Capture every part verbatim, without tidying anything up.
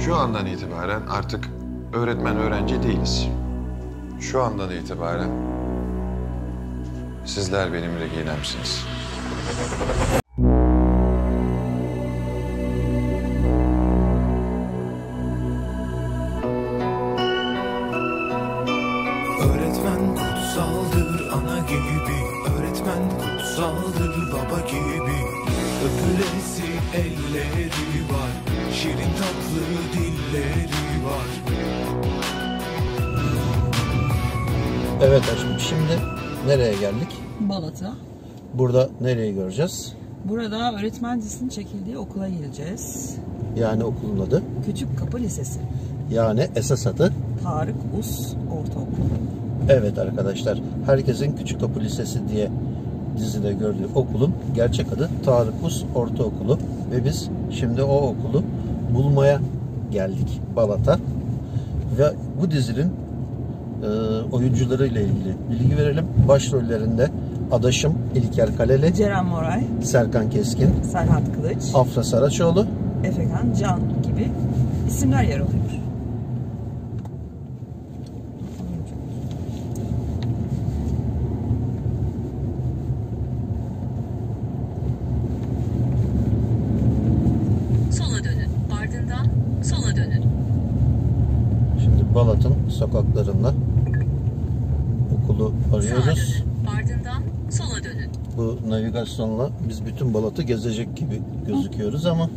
Şu andan itibaren artık öğretmen öğrenci değiliz. Şu andan itibaren sizler benim rehinemsiniz. Öğretmen kutsaldır ana gibi, öğretmen kutsaldır baba gibi. Öpülesi elleri var, şirin tatlı dilleri var. Evet aşkım, şimdi nereye geldik? Balat'a. Burada nereyi göreceğiz? Burada öğretmen dizisinin çekildiği okula gideceğiz. Yani okulun adı? Küçükkapı Lisesi. Yani esas adı? Tarık Us Ortaokulu. Evet arkadaşlar, herkesin Küçükkapı Lisesi diye dizide gördüğü okulun gerçek adı Tarık Us Ortaokulu. Ve biz şimdi o okulu bulmaya geldik Balat'a. Ve bu dizinin e, oyuncularıyla ilgili bilgi verelim. Başrollerinde adaşım İlker Kaleli, Ceren Moray, Serkan Keskin, Serhat Kılıç, Afra Saraçoğlu, Efekan Can gibi isimler yer alıyor. Sola dönün. Ardından sola dönün. Şimdi Balat'ın sokaklarında okulu arıyoruz. Sağa dönün. Ardından sola dönün. Bu navigasyonla biz bütün Balat'ı gezecek gibi gözüküyoruz ama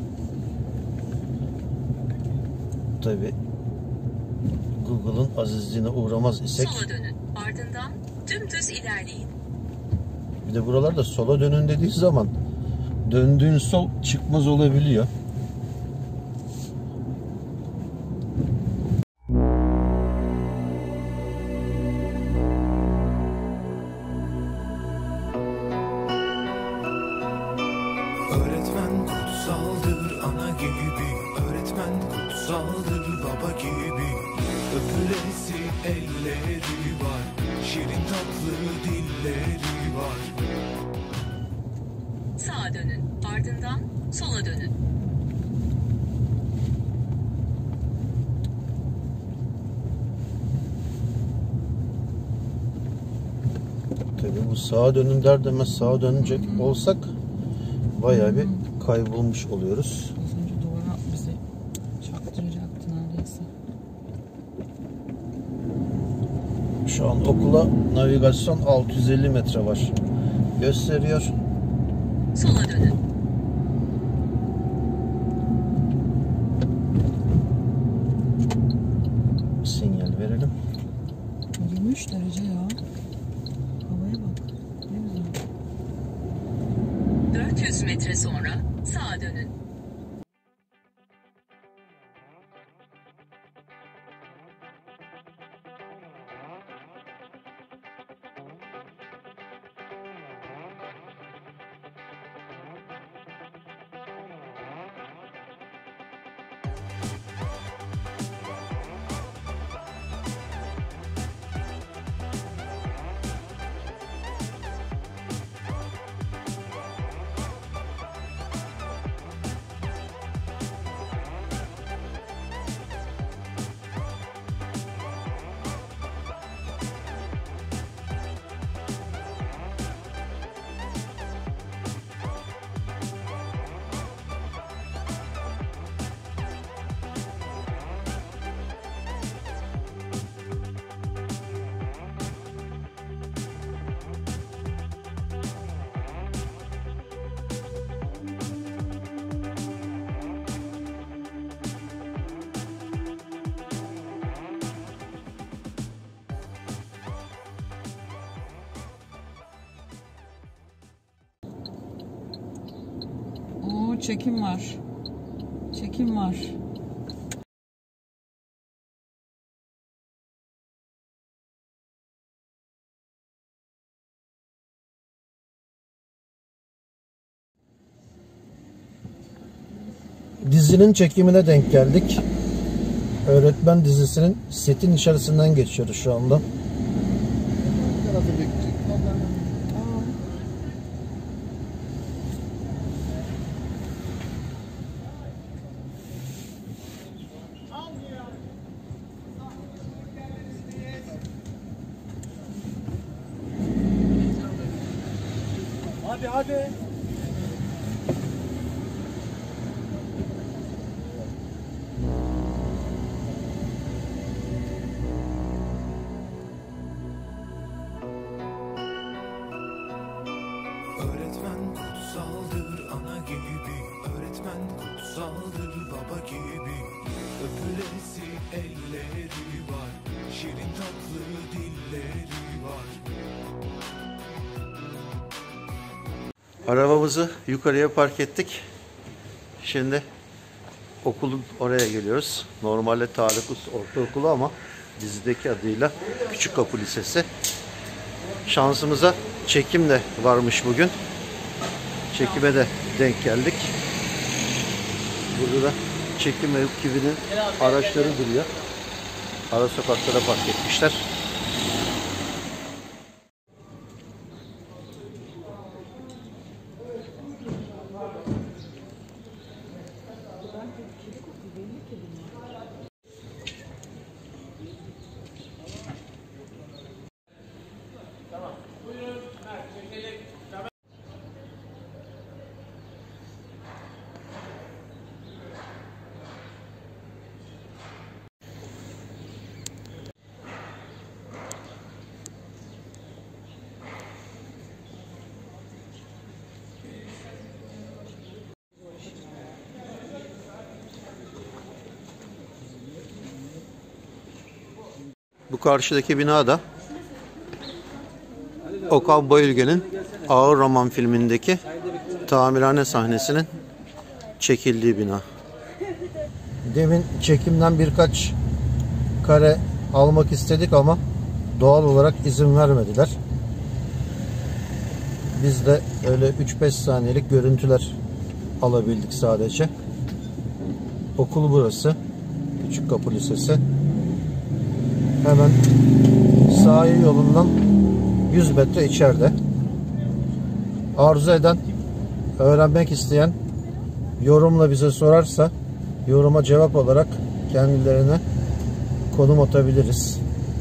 tabi Google'ın azizliğine uğramaz isek. Sola dönün. Ardından dümdüz ilerleyin. Bir de buralarda sola dönün dediği zaman döndüğün sol çıkmaz olabiliyor. Öğretmen kutsaldır ana gibi, öğretmen kutsaldır baba gibi. Öpülesi elleri var, şirin tatlı dilleri var. Sağa dönün. Ardından sola dönün. Tabii bu sağa dönün der demez sağa dönecek olsak bayağı bir kaybolmuş oluyoruz. Az önce duvara bizi çaktıracaktı neredeyse. Şu an okula navigasyon altı yüz elli metre var gösteriyor. Sola dönün. Sinyal verelim. yirmi üç derece ya. Havaya bak. Ne güzel. dört yüz metre sonra sağa dönün. Oo, çekim var. Çekim var. Dizinin çekimine denk geldik. Öğretmen dizisinin setin içerisinden geçiyoruz şu anda. Hadi hadi. Öğretmen kutsaldır ana gibi, öğretmen kutsaldır baba gibi. Öpülesi elleri var, şirin tatlı dilleri var. Arabamızı yukarıya park ettik. Şimdi okulun oraya geliyoruz. Normalde Tarık Us Ortaokulu ama dizideki adıyla Küçükkapı Lisesi. Şansımıza çekim de varmış bugün. Çekime de denk geldik. Burada da çekim ekibinin araçları duruyor. Ara sokaklara park etmişler. Bu karşıdaki bina da Okan Bayülgen'in Ağır Roman filmindeki tamirhane sahnesinin çekildiği bina. Demin çekimden birkaç kare almak istedik ama doğal olarak izin vermediler. Biz de öyle üç beş saniyelik görüntüler alabildik sadece. Okul burası. Küçükkapı Lisesi. Hemen sahil yolundan yüz metre içeride. Arzu eden, öğrenmek isteyen yorumla bize sorarsa yoruma cevap olarak kendilerine konum atabiliriz.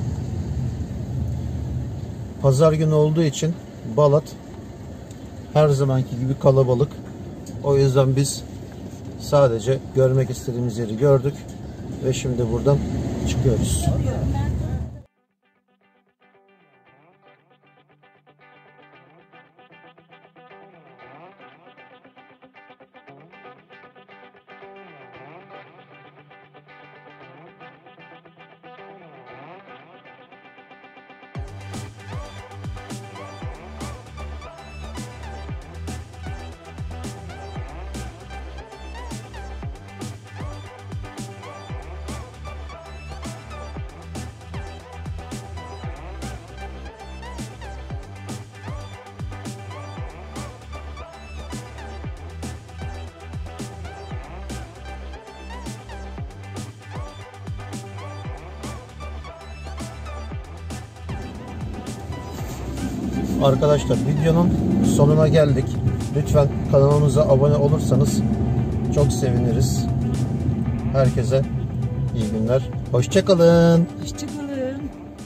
Pazar günü olduğu için Balat her zamanki gibi kalabalık. O yüzden biz sadece görmek istediğimiz yeri gördük ve şimdi buradan çıkıyoruz. Arkadaşlar videonun sonuna geldik. Lütfen kanalımıza abone olursanız çok seviniriz. Herkese iyi günler. Hoşça kalın. Hoşçakalın.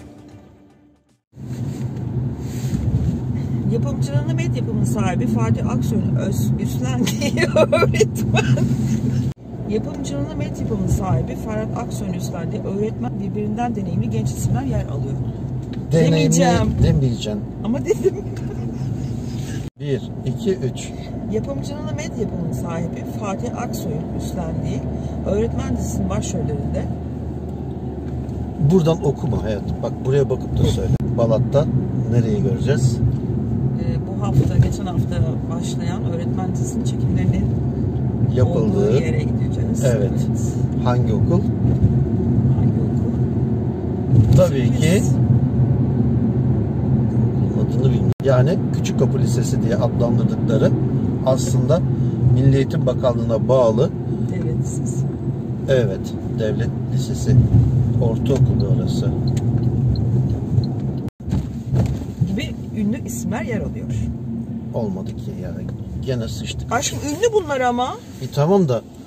Yapımcılığını Med Yapım'ın sahibi Fatih Aksoy'un üstlendiği öğretmen. Yapımcılığını Med Yapım'ın sahibi Ferhat Aksoy'un üstlendiği öğretmen birbirinden deneyimli genç isimler yer alıyor. Demeyeceğim. Demeyeceğim. Ama dedim. bir, iki, üç. Yapımcılığını Med Yapım'ın sahibi Fatih Aksoy'un üstlendiği öğretmen dizisinin başrollerinde. Buradan okuma hayatım. Bak buraya bakıp da söyle. Balat'ta nereyi göreceğiz? Ee, bu hafta, geçen hafta başlayan öğretmen dizisinin çekimlerinin Yapıldığı olduğu yere gideceğiz. Evet. evet. Hangi okul? Hangi okul? Tabii Biz... ki adını bilmiyorum. Yani Küçükkapı Lisesi diye adlandırdıkları aslında Milli Eğitim Bakanlığı'na bağlı Devlet Lisesi. Evet, Devlet Lisesi. Ortaokulu orası. Gibi ünlü isimler yer alıyor. Olmadı ki yani. Gene sıçtık. Aşkım ünlü bunlar ama. E tamam da